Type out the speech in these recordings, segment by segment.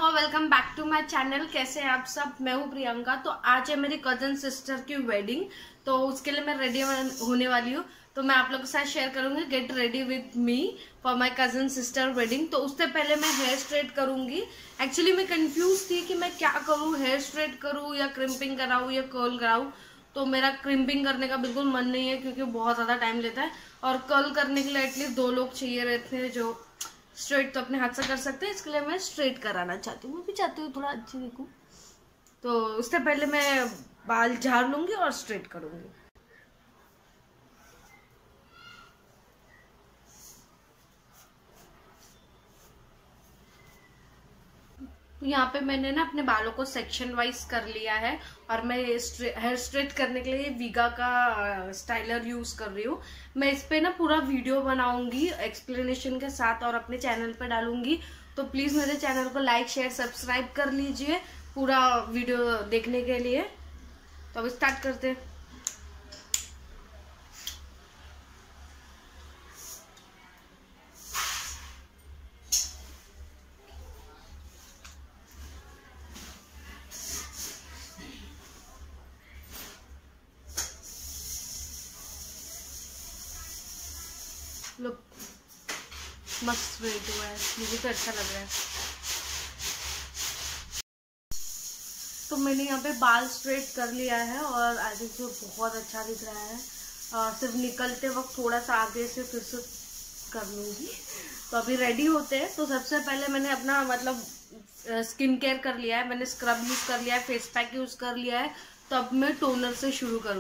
Hello, welcome back to my channel. कैसे हैं आप सब? मैं हूं प्रियंका। तो आज है मेरी कजन सिस्टर की वेडिंग, तो उसके लिए मैं रेडी होने वाली हूँ। तो मैं आप लोगों के साथ शेयर करूंगी get ready with me for my cousin sister wedding. तो उससे पहले मैं हेयर स्ट्रेट करूंगी। एक्चुअली मैं कंफ्यूज थी कि मैं क्या करूँ, हेयर स्ट्रेट करूँ या क्रिम्पिंग कराऊँ या कर्ल कराऊँ। तो मेरा क्रिम्पिंग करने का बिल्कुल मन नहीं है क्योंकि बहुत ज्यादा टाइम लेता है, और कर्ल करने के लिए एटलीस्ट 2 लोग चाहिए रहते हैं जो स्ट्रेट तो अपने हाथ से कर सकते हैं। इसके लिए मैं स्ट्रेट कराना चाहती हूँ। मैं भी चाहती हूँ थोड़ा अच्छी दिखूं, तो उससे पहले मैं बाल झाड़ लूंगी और स्ट्रेट करूंगी। तो यहाँ पे मैंने ना अपने बालों को सेक्शन वाइज कर लिया है, और मैं हेयर स्ट्रेट करने के लिए वीगा का स्टाइलर यूज कर रही हूँ। मैं इस पे ना पूरा वीडियो बनाऊंगी एक्सप्लेनेशन के साथ और अपने चैनल पे डालूंगी। तो प्लीज मेरे चैनल को लाइक शेयर सब्सक्राइब कर लीजिए पूरा वीडियो देखने के लिए। तो अब स्टार्ट करते हैं। लुक मस्त स्ट्रेट हुआ है, मुझे तो अच्छा लग रहा है। तो मैंने यहाँ पे बाल स्ट्रेट कर लिया है और आई थिंक तो बहुत अच्छा दिख रहा है। सिर्फ निकलते वक्त थोड़ा सा आगे से फिर से कर लूंगी। तो अभी रेडी होते हैं। तो सबसे पहले मैंने अपना मतलब स्किन केयर कर लिया है। मैंने स्क्रब यूज कर लिया है, फेस पैक यूज कर लिया है। तो अब मैं टोनर से शुरू करूंगी।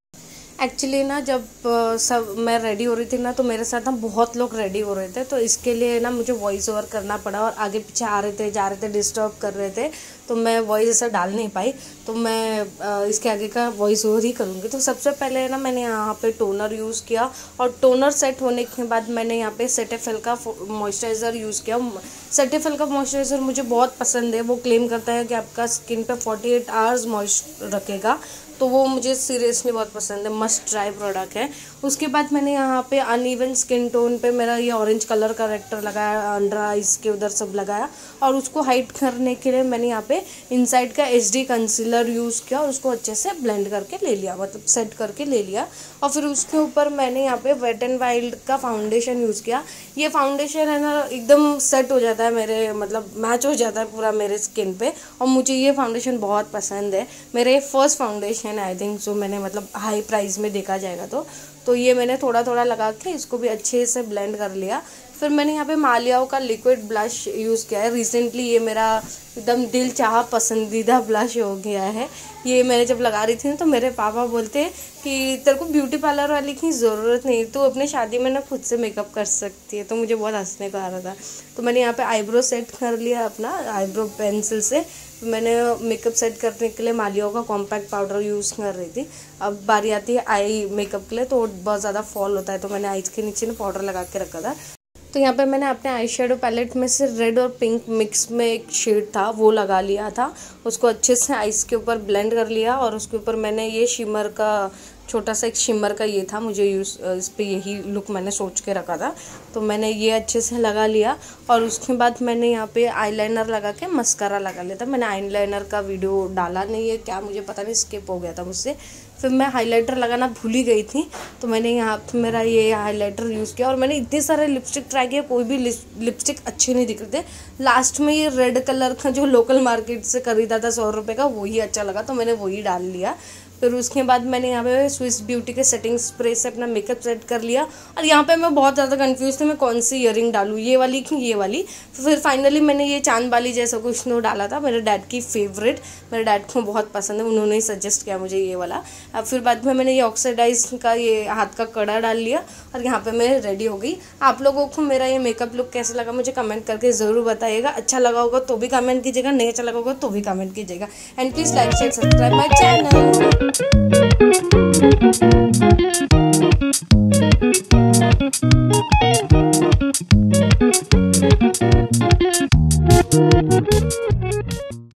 एक्चुअली ना जब सब मैं रेडी हो रही थी ना, तो मेरे साथ ना बहुत लोग रेडी हो रहे थे। तो इसके लिए ना मुझे वॉइस ओवर करना पड़ा, और आगे पीछे आ रहे थे जा रहे थे डिस्टर्ब कर रहे थे, तो मैं वॉइस ऐसा डाल नहीं पाई। तो मैं इसके आगे का वॉइस ओवर ही करूँगी। तो सबसे पहले ना मैंने यहाँ पे टोनर यूज़ किया, और टोनर सेट होने के बाद मैंने यहाँ पे सेटाफिल का मॉइस्चराइज़र यूज़ किया। सेटाफिल का मॉइस्चराइज़र मुझे बहुत पसंद है। वो क्लेम करता है कि आपका स्किन पे 48 आवर्स मॉइस्चर रखेगा, तो वो मुझे सीरियसली बहुत पसंद है। मस्ट ट्राई प्रोडक्ट है। उसके बाद मैंने यहाँ पे अनइवन स्किन टोन पे मेरा ये ऑरेंज कलर करेक्टर लगाया, अंडर आइज के उधर सब लगाया, और उसको हाइड करने के लिए मैंने यहाँ पे इनसाइड का HD कंसीलर यूज़ किया और उसको अच्छे से ब्लेंड करके ले लिया, मतलब सेट करके ले लिया। और फिर उसके ऊपर मैंने यहाँ पे वेट एंड वाइल्ड का फाउंडेशन यूज़ किया। ये फाउंडेशन है ना एकदम सेट हो जाता है मेरे, मतलब मैच हो जाता है पूरा मेरे स्किन पे, और मुझे ये फाउंडेशन बहुत पसंद है। मेरे फर्स्ट फाउंडेशन आई थिंक जो मैंने मतलब हाई प्राइस में देखा जाएगा तो ये मैंने थोड़ा थोड़ा लगा के इसको भी अच्छे से ब्लेंड कर लिया। फिर मैंने यहाँ पे मालियाओ का लिक्विड ब्लश यूज़ किया है। रिसेंटली ये मेरा एकदम दिल चाहा पसंदीदा ब्लश हो गया है। ये मैंने जब लगा रही थी ना, तो मेरे पापा बोलते कि तेरे को ब्यूटी पार्लर वाली की ज़रूरत नहीं, तू अपने शादी में ना खुद से मेकअप कर सकती है। तो मुझे बहुत हंसने को आ रहा था। तो मैंने यहाँ पे आईब्रो सेट कर लिया अपना आईब्रो पेंसिल से। मैंने मेकअप सेट करने के लिए मालियाओ का कॉम्पैक्ट पाउडर यूज़ कर रही थी। अब बारी आती है आई मेकअप के लिए, तो बहुत ज़्यादा फॉल होता है, तो मैंने आईज के नीचे ना पाउडर लगा के रखा था। तो यहाँ पे मैंने अपने आई शेडो पैलेट में से रेड और पिंक मिक्स में एक शेड था वो लगा लिया था। उसको अच्छे से आइस के ऊपर ब्लेंड कर लिया, और उसके ऊपर मैंने ये शिमर का छोटा सा एक शिमर का ये था, मुझे यूज़ इस पर यही लुक मैंने सोच के रखा था। तो मैंने ये अच्छे से लगा लिया, और उसके बाद मैंने यहाँ पे आईलाइनर लगा के मस्कारा लगा लिया था। मैंने आईलाइनर का वीडियो डाला नहीं है क्या, मुझे पता नहीं, स्किप हो गया था मुझसे। फिर मैं हाइलाइटर लगाना भूल ही गई थी, तो मैंने यहाँ पे मेरा ये हाइलाइटर यूज़ किया। और मैंने इतने सारे लिपस्टिक ट्राई किया, कोई भी लिपस्टिक अच्छे नहीं दिख रहे थे। लास्ट में ये रेड कलर का जो लोकल मार्केट से खरीदा था 100 रुपये का, वही अच्छा लगा, तो मैंने वही डाल लिया। फिर उसके बाद मैंने यहाँ पे स्विस ब्यूटी के सेटिंग स्प्रे से अपना मेकअप सेट कर लिया। और यहाँ पे मैं बहुत ज़्यादा कंफ्यूज थी मैं कौन सी ईयरिंग डालूँ, ये वाली कि ये वाली। फिर फाइनली मैंने ये चांद वाली जैसा कुछ नो डाला था, मेरे डैड की फेवरेट, मेरे डैड को बहुत पसंद है, उन्होंने ही सजेस्ट किया मुझे ये वाला। अब फिर बाद में मैंने ये ऑक्सीडाइज का ये हाथ का कड़ा डाल लिया, और यहाँ पे मैं रेडी हो गई। आप लोगों को मेरा ये मेकअप लुक कैसा लगा मुझे कमेंट करके ज़रूर बताइएगा। अच्छा लगा होगा तो भी कमेंट कीजिएगा, नहीं अच्छा लगा होगा तो भी कमेंट कीजिएगा। And please like share subscribe my channel.